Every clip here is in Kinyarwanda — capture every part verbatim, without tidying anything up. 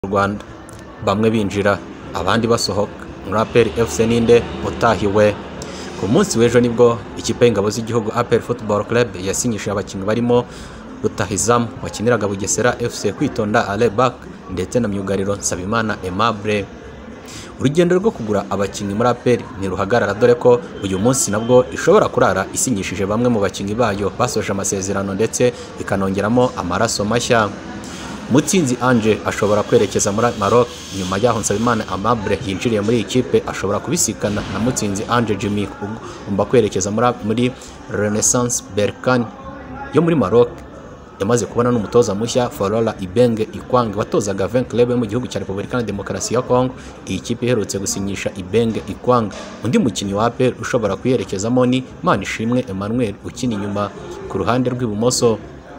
Rwanda bamwe binjira abandi basohoka. muri A P R F C ninde utahiwe. Ku munsi w'ejo nibwo ikipe y'ingabo z'igihugu A P R Football Club yasinyishije abakinnyi barimo Rutahizamu wakiniraga Bugesera F C, Kwitonda Alebak ndetse na myugariro Nsabimana Aimable. Urugendo rwo kugura abakinnyi muri A P R ni ruhagarara, dore ko uyu munsi nabwo ishobora kurara isinyishije bamwe mu bakinnyi bayo basoje amasezerano ndetse ikanongeramo amaraso mashya. Mutsinzi Ange ashobora kwerekeza muri Maroc, nyuma yaho Nsabimana Aimable yinjiriye muri ikipe ashobora kubisikana na Mutsinzi Ange Jimmy ugomba kwerekeza muri Renaissance Berkane yo muri Maroc. Yamaze kubona n'umutoza mushya Flora Ibenge Ikwange watozaga vingt club mu gihugu cya Repubulika ya Demokarasi ya Kongo. Iyi kipe iherutse gusinyisha Ibenge Ikwange. Undi mukinnyi wa A P R ushobora kuyerekezamo ni Manishimwe Emmanuel ukina inyuma ku ruhande rw'ibumoso.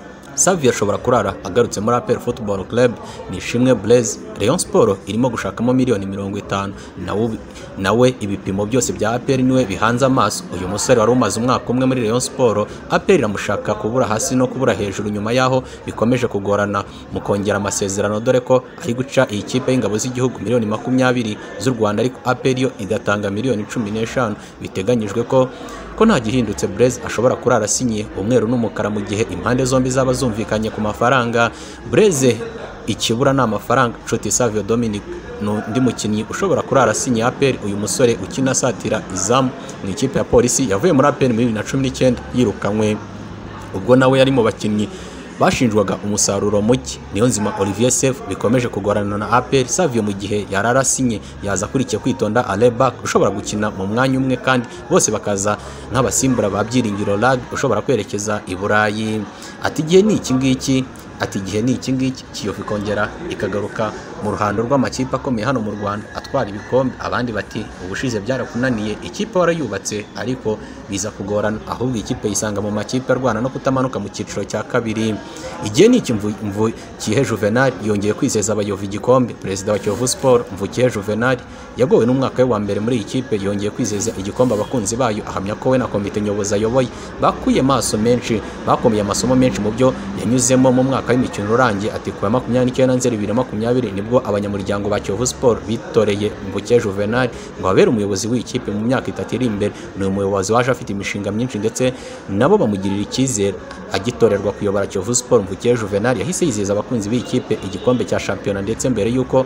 Savio ashobora kurara agarutse muri A P R Football Club. Nishimwe Blaise Rayon Sport irimo gushakamo miliyoni mirongo itanu. Nawe nawe ibipimo byose bya A P R niwe bihanze amaso. Uyu musore wari umaze umwaka umwe muri Rayon Sport, A P R iramushaka kubura hasi no kubura hejuru, nyuma yaho bikomeje kugorana mu kongera amasezerano, dore ko ari guca iyi kipe y'ingabo z'igihugu miliyoni makumyabiri z'u Rwanda, ariko A P R yo igatanga miliyoni cumi n'eshanu. Biteganyijwe ko ko nta gihindutse Blaise ashobora kurara asinyiye umweru n'umukara mu gihe impande zombi zaba zumvikanye ku mafaranga. Blaise ikibura ni amafaranga. Nshuti Savio Dominic n'undi mukinnyi ushobora kurara asinyiye A P R. Uyu musore ukina asatira izamu mu ikipe ya Polisi yavuye muri A P R muri bibiri na cumi n'icyenda yirukanywe, ubwo nawe yari mu bakinnyi bashinjwaga umusaruro muke. Niyonzima Olivier Sefu bikomeje kugorana na A P R. Savio mu gihe yararasinye yaza kurikiye Kwitonda Alebak ushobora gukina mu mwanya umwe, kandi bose bakaza nk'abasimbura ba Byiringiro Lag ushobora kwerekeza i Burayi. Ati igihe ni iki ngiki ati igihe ni iki ngiki Kiyovu ikongera ikagaruka mu ruhando rw'amakipe akomeye hano mu Rwanda atwara ibikombe. Abandi bati ubushize byarakunaniye, ikipe warayubatse ariko biza kugorana, ahubwo ikipe yisanga mu makipe arwana no kutamanuka mu cyiciro cya kabiri. Igihe ni iki Mvukiye Juvenal yongeye kwizeza abayovu igikombe. Perezida wa Kiyovu Sport Mvukiye Juvenal yagowe n'umwaka we wa mbere muri iyi kipe, yongeye kwizeza igikombe abakunzi bayo, ahamya ko we na komite nyobozi ayoboye bakuye amaso menshi bakomeye amasomo menshi mu byo yanyuzemo mu mwaka w'imikino urangiye. Ati kuwa makumyabiri n'icyenda nzeri bibiri na makumyabiri nibwo abanyamuryango ba Kiyovu Sport bitoreye Mvukiye Juvenal ngo abere umuyobozi w'iyi kipe mu myaka itatu iri imbere. Ni umuyobozi waje afite imishinga myinshi ndetse nabo bamugirira icyizere. Agitorerwa kuyobora Kiyovu Sport, Mvukiye Juvenal yahise yizeza abakunzi b'iyi kipe igikombe cya shampiyona, ndetse mbere y'uko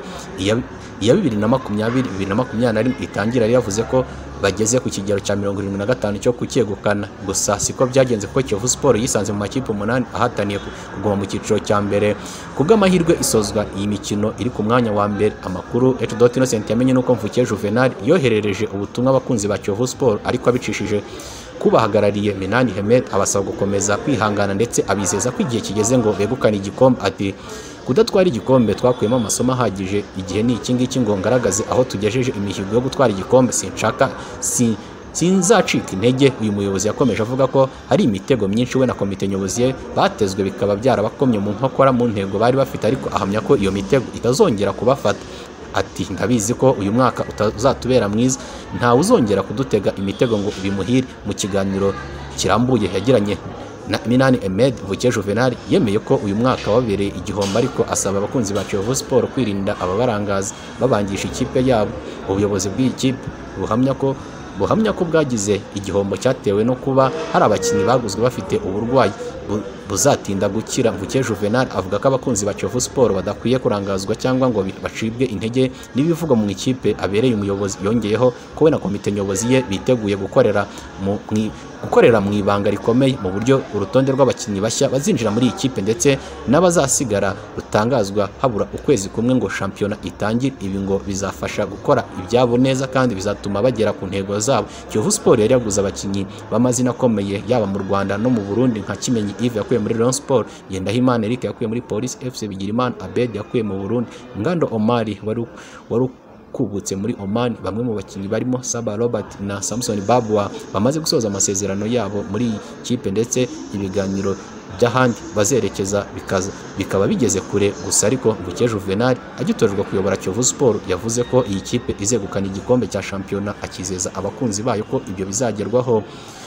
iya bibiri na makumyabiri bibiri na makumyabiri na rimwe itangira yari yavuze ko bageze ku kigero cya mirongo irindwi na gatanu cyo kucyegukana. Gusa siko byagenze kuko Kiyovu Sport yisanze mu makipe umunani ahataniye kuguma mu cyiciro cya mbere. Kubw'amahirwe isozwa iyi mikino iri ku mwanya wa mbere. Amakuru H. Innocent yamenye nuko Mvukiye Juvenal yoherereje ubutumwa abakunzi ba Kiyovu Sport, ariko abicishije kubahagarariye Minani Hemed abasaba gukomeza kwihangana ndetse abizeza ko igihe kigeze ngo begukane igikombe. Ati kudatwara igikombe twakuyemo amasomo ahagije, igihe ni iki ngiki ngo ngaragaze aho tugejeje imihigo yo gutwara igikombe, sinshaka si sinzacika intege. Uyu muyobozi yakomeje avuga ko hari imitego myinshi we na komite nyobozi ye batezwe bikaba byarabakomye mu nkokora mu ntego bari bafite, ariko ahamya ko iyo mitego itazongera kubafata. Ati ndabizi ko uyu mwaka utazatubera mwiza, ntawe uzongera kudutega imitego ngo bimuhire. Mu kiganiro kirambuye yagiranye na Minani Hemed, Mvukiye Juvenal yemeye ko uyu mwaka wabereye igihombo, ariko asaba abakunzi ba Kiyovu Sport kwirinda ababarangaza babangisha ikipe yabo. Ubuyobozi bw'iyi kipe buhamya ko buhamya ko bwagize igihombo cyatewe no kuba hari abakinnyi baguzwe bafite uburwayi buzatinda gukira. Mvukiye Juvenal avuga ko abakunzi ba Kiyovu Sport badakwiye kurangazwa cyangwa ngo bacibwe intege n'ibivugwa mu ikipe abereye umuyobozi. Yongeyeho ko we na komite nyobozi ye biteguye gukorera mu gukorera mu ibanga rikomeye mu buryo urutonde rw'abakinnyi bashya bazinjira muri iyi kipe ndetse n'abazasigara rutangazwa habura ukwezi kumwe ngo shampiyona itangire. Ibi ngo bizafasha gukora ibyabo neza kandi bizatuma bagera ku ntego zabo. Kiyovu Sport yari yaguze abakinnyi b'amazina akomeye yaba mu Rwanda no mu Burundi nka Kimenyi Yves yakuye muri Rayon Sport, Ngendahimana Eric yakuye muri Police F C, Bigirimana Abed yakuye mu Burundi, Ngando Omari wari wari kubutse muri Oman. Bamwe mu bakinnyi barimo Saba Robert na Samson Babwa bamaze gusoza amasezerano yabo muri kipe, ndetse ibiganiro by'ahandi bazerekeza bikaza bikaba bigeze kure. Gusa ariko Mvukiye Juvenal agitorerwa kuyobora Kiyovu Sport yavuze ko iyi kipe izegukana igikombe cya shampiyona, akizeza abakunzi bayo ko ibyo bizagerwaho.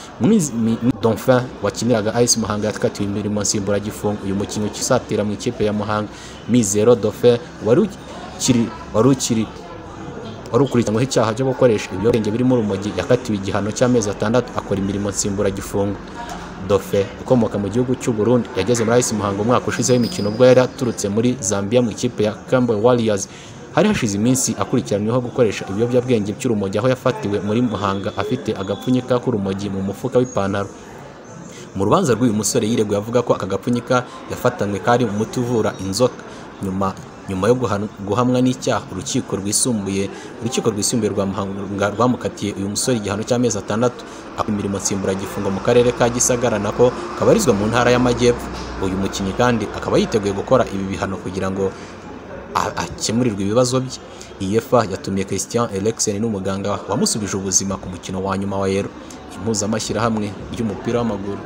Dauphin wakiniraga A S Muhanga yatkatiwe imirimo nsimburagifungo. Uyu mukinnyi ukisatira mu ikipe ya Muhanga Mizero Dauphin wari ukiri wari ukiri wari ukurikiranyweho icyaha cyo gukoresha ibiyobyabwenge birimo urumogi yakatiwe igihano cy'amezi atandatu akora imirimo nsimburagifungo. Dofe ukomoka mu gihugu cy'u Burundi yageze muri A S Muhanga umwaka ushizeho imikino ubwo yari aturutse muri Zambia mu ikipe ya Campbell Warriors. Hari hashize iminsi akurikiranyweho gukoresha ibiyobyabwenge by'urumogi aho yafatiwe muri Muhanga afite agapfunyika k'urumogi mu mufuka w'ipantaro. Mu rubanza rw'uyu musore yireguye avuga ko aka gapfunyika yafatanywe kari umuti uvura inzoka. Nyuma nyuma yo guhamwa n'icyaha urukiko rwisumbuye urukiko rwisumbuye rwa Muhanga rwamukatiye uyu musore igihano cy'amezi atandatu imirimo nsimburagifungo mu karere ka Gisagara nako kabarizwa mu ntara y'Amajyepfo. Uyu mukinnyi kandi akaba yiteguye gukora ibi bihano kugira ngo akemurirwe ibibazo bye. UEFA yatumiye Christian Eriksen n'umuganga wamusubije ubuzima ku mukino wa nyuma wa Euro. Impuzamashyirahamwe ry'umupira w'amaguru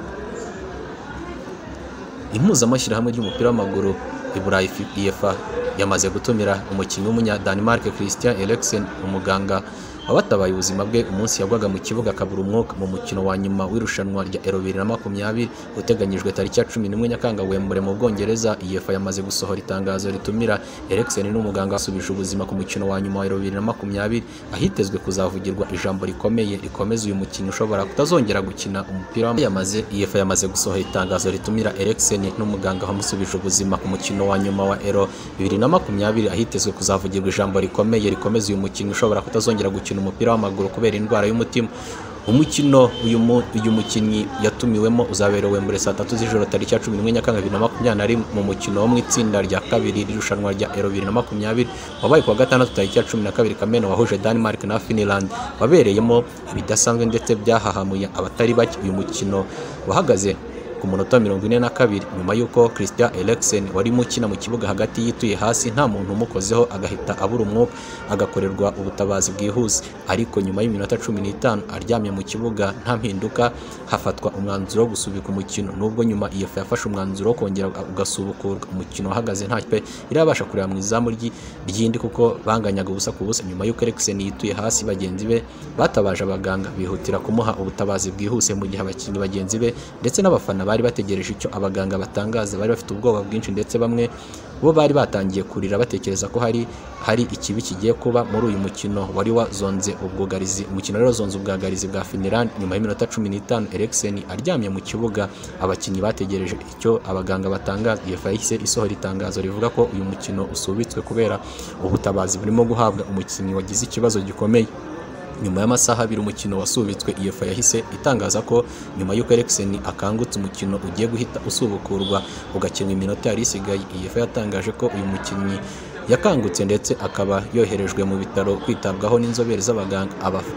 Impuzamashyirahamwe ry'umupira w'amaguru i Burayi UEFA yamaze gutumira umukinnyi w'umunya Denmark Christian Eriksen umuganga wabatabaye ubuzima bwe umunsi yagwaga mu kibuga akabura umwuka mu mukino wa nyuma w'irushanwa rya Euro bibiri na makumyabiri uteganyijwe tariki ya cumi n'imwe Nyakanga Wembley mu Bwongereza. UEFA yamaze gusohora itangazo ritumira Eriksen n'umuganga wasubije ubuzima ku mukino wa nyuma wa Euro bibiri na makumyabiri ahitezwe kuzavugirwa ijambo rikomeye rikomeza uyu mukinnyi ushobora kutazongera gukina umupira. Yamaze UEFA yamaze gusohora itangazo ritumira Eriksen n'umuganga wamusubije ubuzima ku mukino wa nyuma wa Euro bibiri na makumyabiri ahitezwe kuzavugirwa ijambo rikomeye rikomeza uyu mukinnyi ushobora kutazongera gukina umupira w'amaguru kubera indwara y'umutima. Umukino uyu uyu mukinnyi yatumiwemo uzaberewe Wembley saa tatu z'ijoro tariki ya cumi n'imwe Nyakanga bibiri na makumyabiri na rimwe mu mukino wo mu itsinda rya kabiri y'irushanwa rya Euro bibiri na makumyabiri wabaye kuwa gatandatu tariki ya cumi na kabiri Kamena wahuje Denmark na Finland wabereyemo ibidasanzwe ndetse byahahamuye abatari bake. Uyu mukino wahagaze ku munota mirongo ine na kabiri nyuma y'uko Christian Eriksen wari mukina mu kibuga hagati yituye hasi nta muntu umukozeho agahita abura umwuka agakorerwa ubutabazi bwihuse, ariko nyuma y'iminota cumi n'itanu aryamye mu kibuga nta mpinduka hafatwa umwanzuro wo gusubika umukino. Nubwo nyuma I F A yafashe umwanzuro wo kongera ugasubukurwa, umukino wahagaze nta kipe irabasha kureba mu izamu ry'indi kuko banganyaga ubusa ku busa. Nyuma y'uko Eriksen yituye hasi, bagenzi be batabaje abaganga bihutira kumuha ubutabazi bwihuse, mu gihe abakinnyi bagenzi be ndetse n'abafana bari bategereje icyo abaganga batangaza. Bari bafite ubwoba bwinshi ndetse bamwe bo bari batangiye kurira batekereza ko hari hari ikibi kigiye kuba muri uyu mukino wari wazonze ubwugarizi. Umukino rero zonze ubwugarizi bwa Finland. Nyuma y'iminota cumi n'itanu Eriksen aryamye mu kibuga, abakinnyi bategereje icyo abaganga batangaza. I F A yahise isohora itangazo rivuga ko uyu mukino usubitswe kubera ubutabazi burimo guhabwa umukinnyi wagize ikibazo gikomeye. Nyuma y'amasaha abiri umukino wasubitswe, I F A yahise itangaza ko nyuma y'uko Eriksen akangutse umukino ugiye guhita usubukurwa ugakinwa iminota yari isigaye. I F A yatangaje ko uyu mukinnyi yakangutse ndetse akaba yoherejwe mu bitaro kwitabwaho n'inzobere z'abaganga.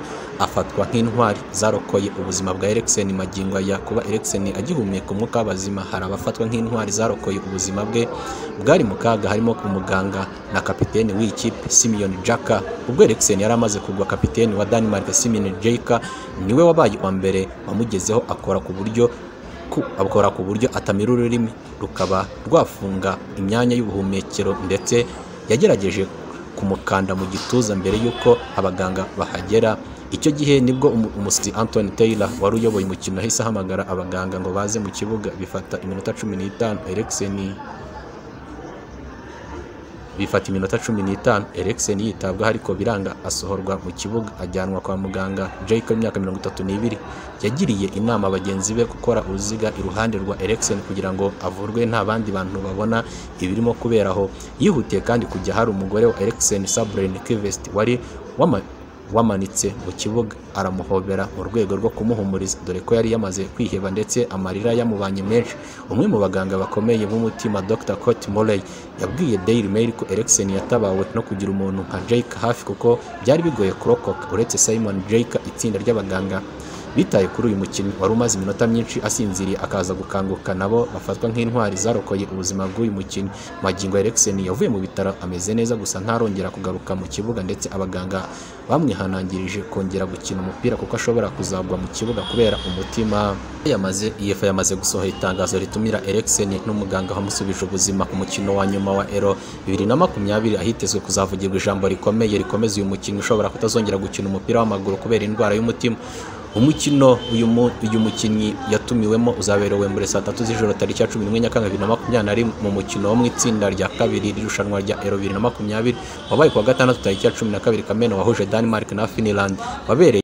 Afatwa nk'intwari zarokoye ubuzima bwa Eriksen magingo aya. Kuba Eriksen agihumeka umwuka w'abazima, hari abafatwa nk'intwari zarokoye ubuzima bwe bwari mu kaga, harimo umuganga na kapiteni w'iyi kipe Simon Jaka. Ubwo Eriksen yari amaze kugwa, kapiteni wa Denmark Simon Jaka niwe wabaye wa mbere wamugezeho akora ku buryo akora ku buryo atamira ururimi rukaba rwafunga imyanya y'ubuhumekero, ndetse yagerageje kumukanda mu gituza mbere y'uko abaganga bahagera. Icyo gihe nibwo umusizi Anthony Taylor wari uyoboye umukino ahise ahamagara abaganga ngo baze mu kibuga. Bifata iminota cumi n'itanu Eriksen bifata iminota cumi n'itanu Eriksen yitabwaho, ariko biranga asohorwa mu kibuga ajyanwa kwa muganga. Jake w'imyaka mirongo itatu n'ibiri yagiriye inama bagenzi be gukora uruziga iruhande rwa Eriksen kugira ngo avurwe nta bandi bantu babona ibirimo kuberaho. Yihutiye kandi kujya hari umugore wa Eriksen, Sabrina Kvist, wari wama wamanitse mu kibuga aramuhobera mu rwego rwo kumuhumuriza, dore ko yari yamaze kwiheba ndetse amarira yamubanye menshi. Umwe mu baganga bakomeye b'umutima Doctor Cote Morley yabwiye Daily Mail ko Eriksen yatabawe no kugira umuntu nka Jake hafi kuko byari bigoye kurokoka. Uretse Simon Jake, itsinda ry'abaganga bitaye kuri uyu mukinnyi wari umaze iminota myinshi asinziriye akaza gukanguka, nabo bafatwa nk'intwari zarokoye ubuzima bw'uyu mukinnyi. Magingo Eriksen yavuye mu bitaro ameze neza, gusa ntarongera kugaruka mu kibuga, ndetse abaganga bamwihanangirije kongera gukina umupira kuko ashobora kuzagwa mu kibuga kubera umutima. Yamaze I F A yamaze gusohora itangazo ritumira Eriksen n'umuganga wamusubije ubuzima ku mukino wa nyuma wa Euro bibiri na makumyabiri ahitezwe kuzavugirwa ijambo rikomeye rikomeza uyu mukinnyi ushobora kutazongera gukina umupira w'amaguru kubera indwara y'umutima. umukino uyu uyu mukinnyi yatumiwemo uzaberewe muri saa tatu z'ijoro tariki ya cumi n'imwe Nyakanga bibiri na makumyabiri na rimwe mu mukino wo mu itsinda rya kabiri irushanwa rya Euro bibiri na makumyabiri wabaye kuwa gatandatu tariki ya cumi na kabiri Kamena wahuje Denmark na Finland wabereye